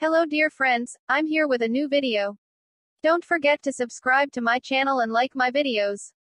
Hello dear friends, I'm here with a new video. Don't forget to subscribe to my channel and like my videos.